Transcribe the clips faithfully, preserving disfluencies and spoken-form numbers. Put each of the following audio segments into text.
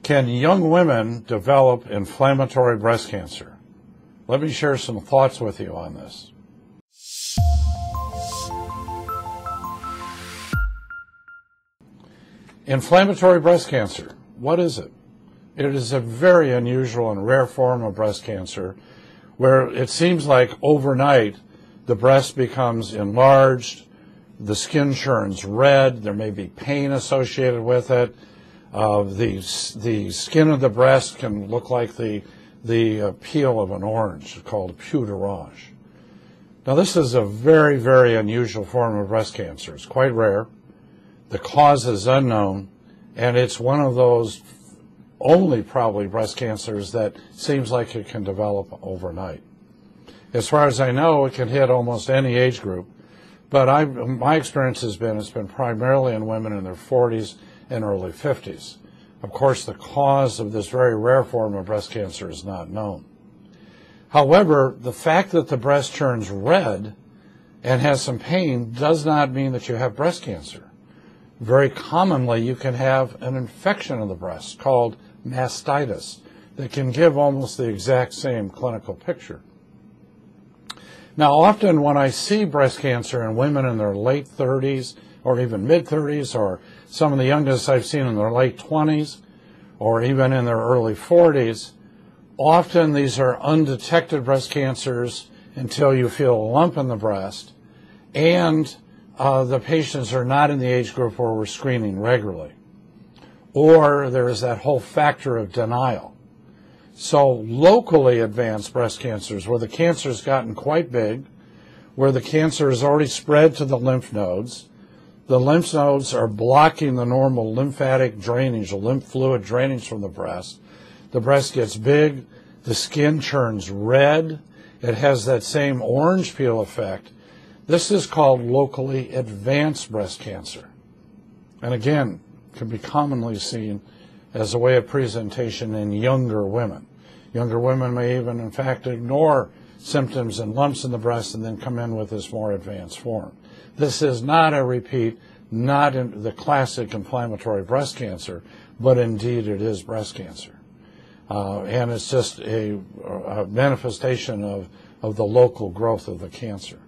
Can young women develop inflammatory breast cancer? Let me share some thoughts with you on this. Inflammatory breast cancer, what is it? It is a very unusual and rare form of breast cancer where it seems like overnight the breast becomes enlarged, the skin turns red, there may be pain associated with it, uh, the, the skin of the breast can look like the, the uh, peel of an orange, called puderage. Now this is a very, very unusual form of breast cancer. It's quite rare. The cause is unknown, and it's one of those only probably breast cancers that seems like it can develop overnight. As far as I know, it can hit almost any age group, but I, my experience has been it's been primarily in women in their forties and early fifties. Of course, the cause of this very rare form of breast cancer is not known. However, the fact that the breast turns red and has some pain does not mean that you have breast cancer. Very commonly, you can have an infection of the breast called mastitis that can give almost the exact same clinical picture. Now, often when I see breast cancer in women in their late thirties or even mid-thirties, or some of the youngest I've seen in their late twenties or even in their early forties, often these are undetected breast cancers until you feel a lump in the breast, and uh, the patients are not in the age group where we're screening regularly. Or there is that whole factor of denial. So locally advanced breast cancers, where the cancer has gotten quite big, where the cancer has already spread to the lymph nodes, the lymph nodes are blocking the normal lymphatic drainage, the lymph fluid drainage from the breast. The breast gets big, the skin turns red, it has that same orange peel effect. This is called locally advanced breast cancer. And again, can be commonly seen as a way of presentation in younger women. Younger women may even, in fact, ignore symptoms and lumps in the breast and then come in with this more advanced form. This is not a repeat, not in the classic inflammatory breast cancer, but indeed it is breast cancer. Uh, and it's just a, a manifestation of, of the local growth of the cancer.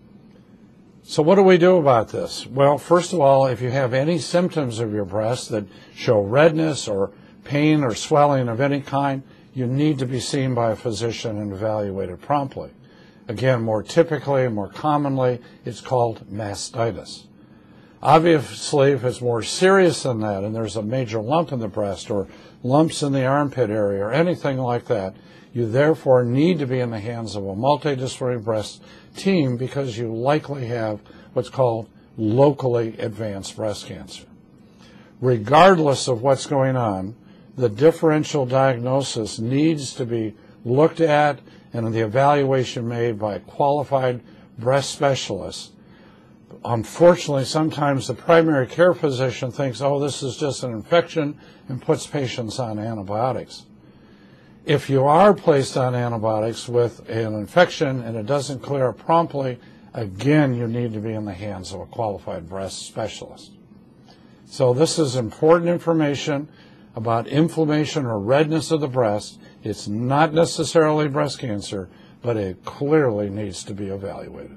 So what do we do about this? Well, first of all, if you have any symptoms of your breast that show redness or pain or swelling of any kind, you need to be seen by a physician and evaluated promptly. Again, more typically and more commonly, it's called mastitis. Obviously, if it's more serious than that and there's a major lump in the breast or lumps in the armpit area or anything like that, you therefore need to be in the hands of a multidisciplinary breast team because you likely have what's called locally advanced breast cancer. Regardless of what's going on, the differential diagnosis needs to be looked at and the evaluation made by a qualified breast specialist. Unfortunately, sometimes the primary care physician thinks, oh, this is just an infection, and puts patients on antibiotics. If you are placed on antibiotics with an infection and it doesn't clear up promptly, again, you need to be in the hands of a qualified breast specialist. So this is important information about inflammation or redness of the breast. It's not necessarily breast cancer, but it clearly needs to be evaluated.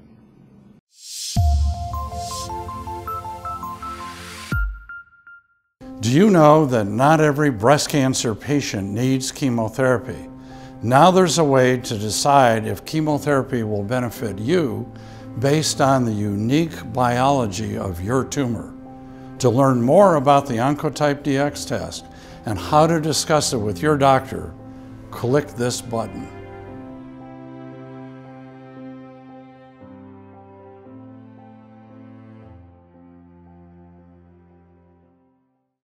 Do you know that not every breast cancer patient needs chemotherapy? Now there's a way to decide if chemotherapy will benefit you based on the unique biology of your tumor. To learn more about the Oncotype D X test and how to discuss it with your doctor, click this button.